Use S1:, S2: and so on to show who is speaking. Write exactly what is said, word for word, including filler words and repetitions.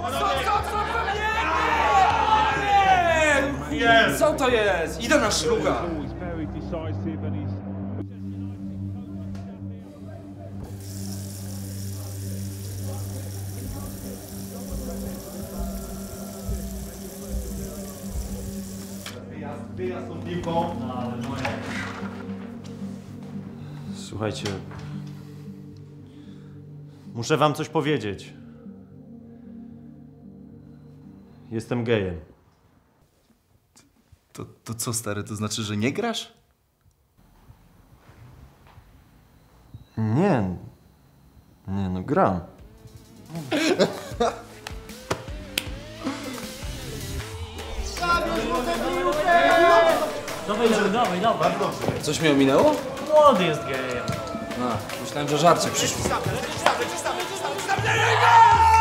S1: Nie! Nie! Co to jest? Idę na szluga!
S2: Wyjazd z Tylko.
S3: Słuchajcie, muszę wam coś powiedzieć. Jestem gejem.
S2: To, to co, stary, to znaczy, że nie grasz?
S3: Nie. Nie, no gram.
S4: Dawaj, dawaj, dawaj.
S1: Coś mi ominęło?
S4: Młody jest gejem.
S1: A, myślałem, że żarcie przyszło.
S5: Stawmy, stawmy, stawmy, stawmy, stawmy,